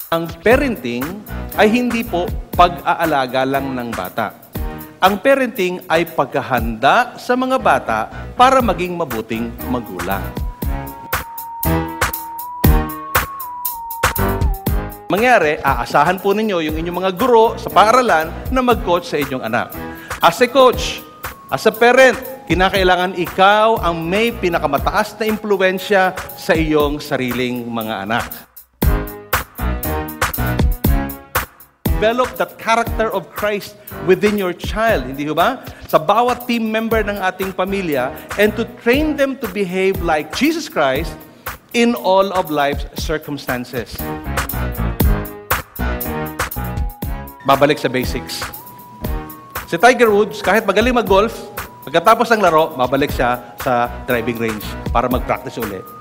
Ang parenting ay hindi po pag-aalaga lang ng bata. Ang parenting ay paghahanda sa mga bata para maging mabuting magulang. Mangyari, aasahan po ninyo yung inyong mga guro sa paaralan na mag-coach sa inyong anak. As a coach, as a parent, kinakailangan ikaw ang may pinakamataas na impluwensya sa iyong sariling mga anak. Develop that character of Christ within your child, hindi ba? Sa bawat team member ng ating pamilya, and to train them to behave like Jesus Christ in all of life's circumstances. Babalik sa basics. Si Tiger Woods, kahit magaling mag-golf, pagkatapos ng laro, babalik siya sa driving range para mag-practice ulit.